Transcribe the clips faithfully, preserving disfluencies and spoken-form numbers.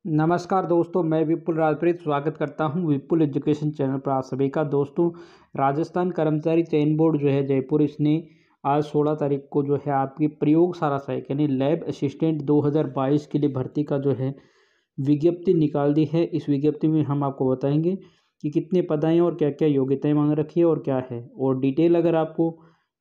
नमस्कार दोस्तों, मैं विपुल राजप्रीत स्वागत करता हूं विपुल एजुकेशन चैनल पर आप सभी का। दोस्तों, राजस्थान कर्मचारी चयन बोर्ड जो है जयपुर, इसने आज सोलह तारीख को जो है आपकी प्रयोगशाला सहायक यानी लैब असिस्टेंट दो हज़ार बाईस के लिए भर्ती का जो है विज्ञप्ति निकाल दी है। इस विज्ञप्ति में हम आपको बताएंगे कि कितने पद हैं और क्या क्या योग्यताएँ मांग रखी है और क्या है, और डिटेल अगर आपको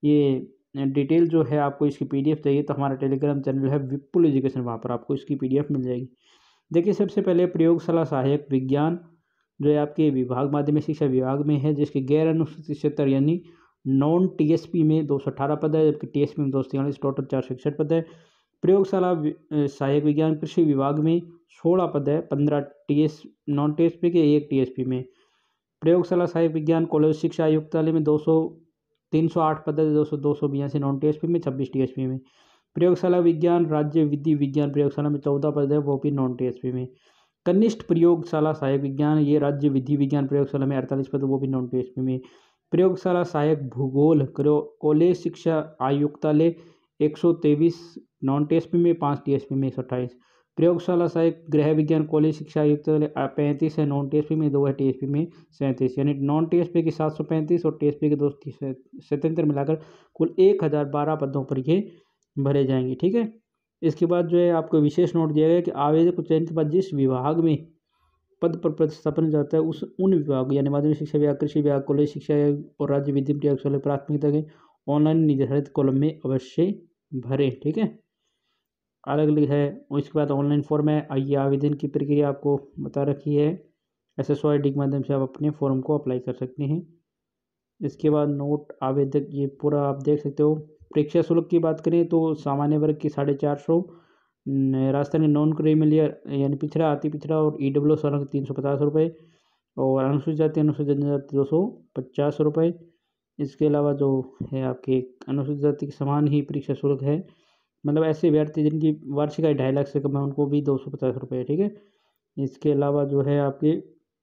ये डिटेल जो है आपको इसकी पीडीएफ चाहिए तो हमारा टेलीग्राम चैनल है विपुल एजुकेशन, वहाँ पर आपको इसकी पीडीएफ मिल जाएगी। देखिए, सबसे पहले प्रयोगशाला सहायक विज्ञान जो है आपके विभाग माध्यमिक शिक्षा विभाग में है, जिसके गैर अनुसूचित क्षेत्र यानी नॉन टीएसपी में दो सौ अठारह पद है, जबकि टीएसपी में दो सौ तिरालीस, टोटल चार सौ इकसठ पद है। प्रयोगशाला सहायक विज्ञान कृषि विभाग में सोलह पद है, पंद्रह टीएस नॉन टीएसपी के, एक टीएसपी में। प्रयोगशाला सहायक विज्ञान कॉलेज शिक्षा आयुक्तालय में दो सौ तीन सौ आठ पद है, दो सौ दो सौ बयासी नॉन टीएसपी में, छब्बीस टीएसपी में। प्रयोगशाला विज्ञान राज्य विधि विज्ञान प्रयोगशाला में चौदह पद है, वो भी नॉन टीएसपी में। कनिष्ठ प्रयोगशाला सहायक विज्ञान ये राज्य विधि विज्ञान प्रयोगशाला में अड़तालीस पद, वो भी नॉन टीएसपी में। प्रयोगशाला सहायक भूगोल कॉलेज शिक्षा आयुक्तालय एक सौ तेईस नॉन टीएसपी में, पाँच टीएसपी में एक सौ अट्ठाईस। प्रयोगशाला सहायक गृह विज्ञान कॉलेज शिक्षा आयुक्तालय पैंतीस है नॉन टीएसपी में, दो है टीएसपी में सैंतीस, यानी नॉन टीएसपी की सात सौ पैंतीस और टीएसपी के दो सौ सतहत्तर मिलाकर कुल एक हज़ार बारह पदों पर ये भरे जाएंगे। ठीक है। इसके बाद जो है आपको विशेष नोट दिया गया कि आवेदक को चयन के बाद जिस विभाग में पद पर प्रतिस्थापन जाता है उस उन विभाग यानी माध्यमिक शिक्षा विभाग, कृषि विभाग, कॉलेज शिक्षा और राज्य विधि प्रयोगशाला प्राथमिकता के ऑनलाइन निर्धारित कॉलम में अवश्य भरें। ठीक है, अलग अलग है। इसके बाद ऑनलाइन फॉर्म है, आइए आवेदन की प्रक्रिया आपको बता रखी है। S S O I D के माध्यम से आप अपने फॉर्म को अप्लाई कर सकते हैं। इसके बाद नोट आवेदक ये पूरा आप देख सकते हो। परीक्षा शुल्क की बात करें तो सामान्य वर्ग की साढ़े चार सौ, राजस्थानी नॉन क्रीमिलियर यानी पिछड़ा अति पिछड़ा और ई डब्ल्यू एस तीन सौ पचास रुपये, और अनुसूचित जाति अनुसूचित जनजाति दो सौ पचास रुपये। इसके अलावा जो है आपके अनुसूचित जाति के समान ही परीक्षा शुल्क है, मतलब ऐसे अभ्यर्थी जिनकी वार्षिक आय ढाई लाख से कम है उनको भी दो सौ पचास रुपये। ठीक है। इसके अलावा जो है आपके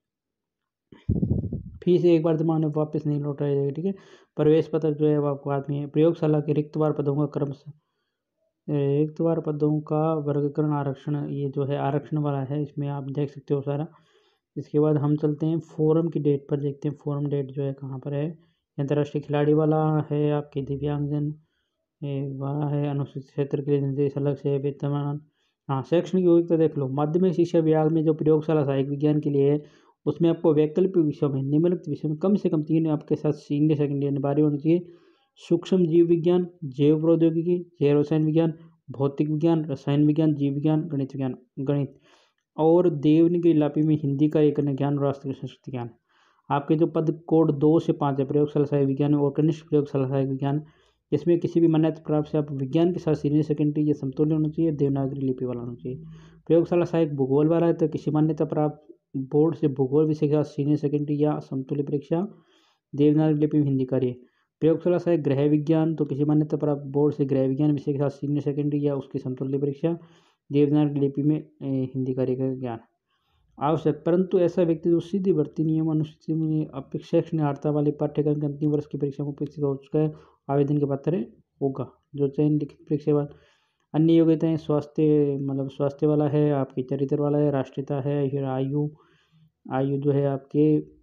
फीस एक बार जमा होने वापस नहीं लौटाया जाएगा। ठीक है। प्रवेश पत्र जो है वो आपको आदमी है। प्रयोगशाला के रिक्त वार पदों का क्रम रिक्त वार पदों का वर्गीकरण आरक्षण, ये जो है आरक्षण वाला है, इसमें आप देख सकते हो सारा। इसके बाद हम चलते हैं फोरम की डेट पर, देखते हैं फोरम डेट जो है कहाँ पर है। अंतर्राष्ट्रीय खिलाड़ी वाला है, आपके दिव्यांगजन वाला है, अनुसूचित क्षेत्र के लिए निर्देश अलग से वेतनमान। हाँ, शैक्षणिक योग्यता देख लो। माध्यमिक शिक्षा विभाग में जो प्रयोगशाला सहायक विज्ञान के लिए है उसमें आपको वैकल्पिक विषयों में निम्नलिखित विषयों में कम से कम तीन आपके साथ सीनियर सेकेंडरी अनिवार्य होनी चाहिए। सूक्ष्म जीव विज्ञान, जैव प्रौद्योगिकी, जैव रसायन विज्ञान, भौतिक विज्ञान, रसायन विज्ञान, जीव विज्ञान, गणित विज्ञान गणित और देवनागरी लिपि में हिंदी का एक ज्ञान और राष्ट्रीय संस्कृति ज्ञान। आपके जो पद कोड दो से पाँच है प्रयोगशाला सहायक विज्ञान और कनिष्ठ प्रयोगशाला सहायक विज्ञान, इसमें किसी भी मान्यता प्राप्त से आप विज्ञान के साथ सीनियर सेकेंडरी या समतुल्य होना चाहिए, देवनागरी लिपि वाला होना चाहिए। प्रयोगशाला सहायक भूगोल वाला है तो किसी मान्यता प्राप्त बोर्ड से भूगोल विषय के साथ सीनियर सेकेंडरी या समतुल्य परीक्षा, देवनागरी लिपि में हिंदी कार्य। प्रयोगशाला सहायक गृह विज्ञान तो किसी मान्यता प्राप्त बोर्ड से गृह विज्ञान विषय के साथ सीनियर सेकेंडरी या उसकी समतुल्य परीक्षा, देवनागरी लिपि में हिंदी कार्य का ज्ञान आवश्यक। परंतु ऐसा व्यक्ति जो सीधी भर्ती नियम अनुसूची में अपेक्षाकृत अर्हता वाले पाठ्यक्रम के अंतिम वर्ष की परीक्षा में उपस्थित हो चुका है आवेदन के पात्र होगा। जो चयन लिखित परीक्षा बाद अन्य योग्यताएं स्वास्थ्य मतलब स्वास्थ्य वाला है, आपकी चरित्र वाला है, राष्ट्रीयता है, फिर आयु आयु जो है आपके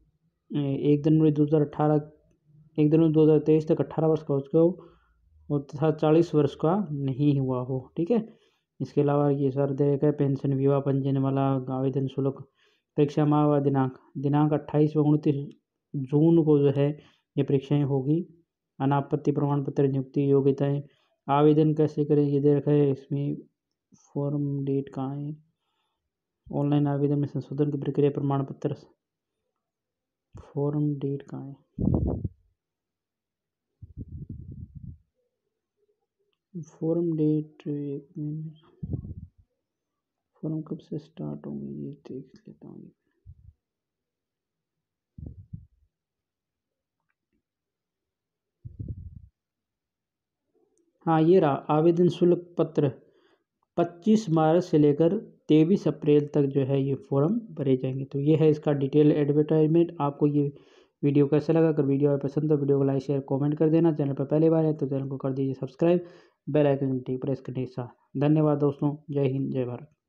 एक जनवरी दो हज़ार अठारह एक जनवरी दो हज़ार तेईस तक अट्ठारह वर्ष का हो चुका हो तथा चालीस वर्ष का नहीं हुआ हो। ठीक है। इसके अलावा ये सर देखा है पेंशन, विवाह पंजीयन वाला, आवेदन शुल्क, परीक्षा माह व दिनांक दिनांक अट्ठाईस व उनतीस जून को जो है ये परीक्षाएं होगी। अनापत्ति प्रमाण पत्र, नियुक्ति, योग्यताएं, आवेदन कैसे करें ये दे रखा है। इसमें फॉर्म डेट कहाँ है, ऑनलाइन आवेदन में संशोधन की प्रक्रिया, प्रमाण पत्र, फॉर्म डेट कहाँ है, फॉर्म डेट एक मिनट, फॉर्म कब से स्टार्ट होंगे ये देख लेता हूँ। हाँ, ये रहा आवेदन शुल्क पत्र पच्चीस मार्च से लेकर तेईस अप्रैल तक जो है ये फॉर्म भरे जाएंगे। तो ये है इसका डिटेल एडवर्टाइजमेंट। आपको ये वीडियो कैसा लगा? अगर वीडियो पसंद तो वीडियो को लाइक शेयर कमेंट कर देना। चैनल पर पहली बार है तो चैनल को कर दीजिए सब्सक्राइब, बेल आइकन घंटी प्रेस करने के साथ। धन्यवाद दोस्तों, जय हिंद, जय भारत।